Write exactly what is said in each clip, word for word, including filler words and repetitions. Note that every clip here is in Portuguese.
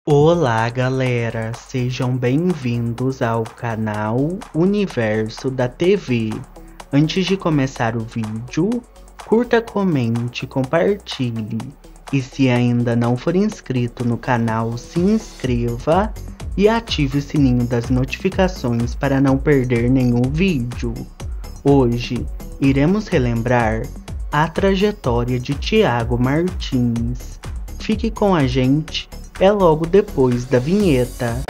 Olá galera, sejam bem-vindos ao canal Universo da T V. Antes de começar o vídeo, curta, comente, compartilhe. E se ainda não for inscrito no canal, se inscreva e ative o sininho das notificações para não perder nenhum vídeo. Hoje iremos relembrar a trajetória de Thiago Martins. Fique com a gente. É logo depois da vinheta.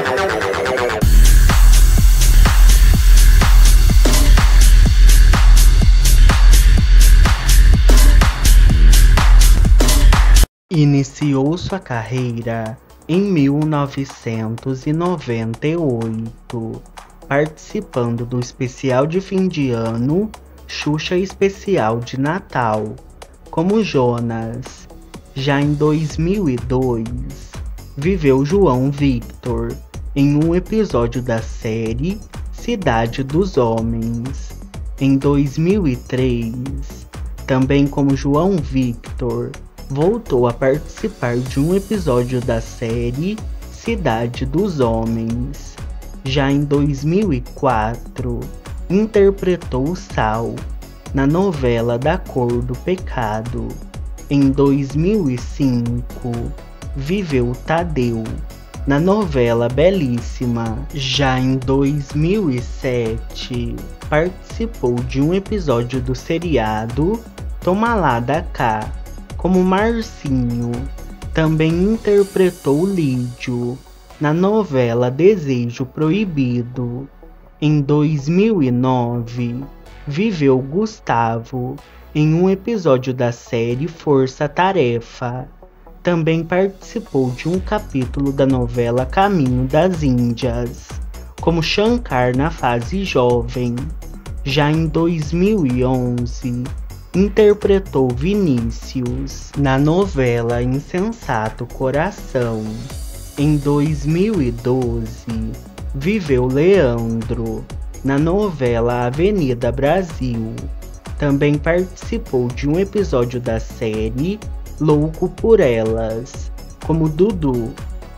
Iniciou sua carreira em mil novecentos e noventa e oito, participando do especial de fim de ano Xuxa Especial de Natal, como Jonas. Já em dois mil e dois, viveu João Victor em um episódio da série Cidade dos Homens. Em dois mil e três, também como João Victor, voltou a participar de um episódio da série Cidade dos Homens. Já em dois mil e quatro, interpretou Sal na novela Da Cor do Pecado. Em dois mil e cinco, viveu Tadeu na novela Belíssima. Já em dois mil e sete, participou de um episódio do seriado Toma Lá da Cá, como Marcinho. Também interpretou Lídio na novela Desejo Proibido. Em dois mil e nove, viveu Gustavo em um episódio da série Força Tarefa. Também participou de um capítulo da novela Caminho das Índias, como Shankar na fase jovem. Já em dois mil e onze, interpretou Vinícius na novela Insensato Coração. Em dois mil e doze, viveu Leandro na novela Avenida Brasil. Também participou de um episódio da série Louco por Elas, como Dudu.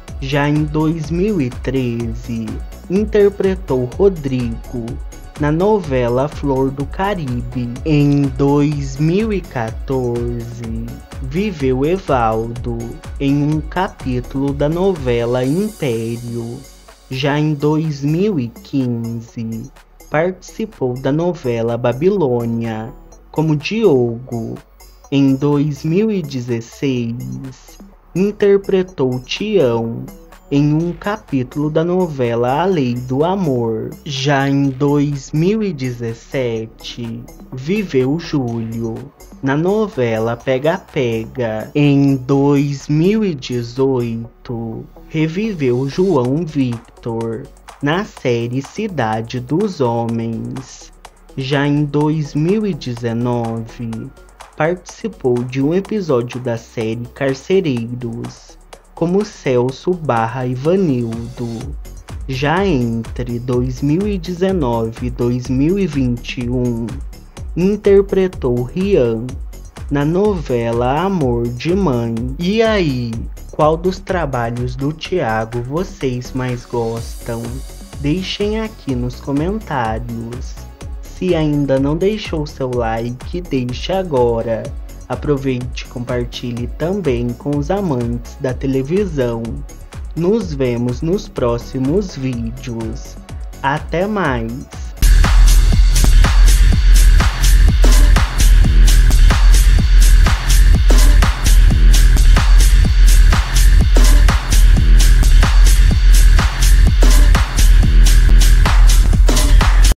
Já em dois mil e treze, interpretou Rodrigo na novela Flor do Caribe. Em dois mil e quatorze, viveu Evaldo em um capítulo da novela Império. Já em dois mil e quinze, participou da novela Babilônia, como Diogo. Em dois mil e dezesseis, interpretou Tião em um capítulo da novela A Lei do Amor. Já em dois mil e dezessete, viveu Júlio na novela Pega Pega. Em dois mil e dezoito, reviveu João Victor na série Cidade dos Homens. Já em dois mil e dezenove, participou de um episódio da série Carcereiros, como Celso barra Ivanildo. Já entre dois mil e dezenove e dois mil e vinte e um, interpretou Rian na novela Amor de Mãe. E aí, qual dos trabalhos do Thiago vocês mais gostam? Deixem aqui nos comentários. Se ainda não deixou seu like, deixe agora. Aproveite e compartilhe também com os amantes da televisão. Nos vemos nos próximos vídeos. Até mais!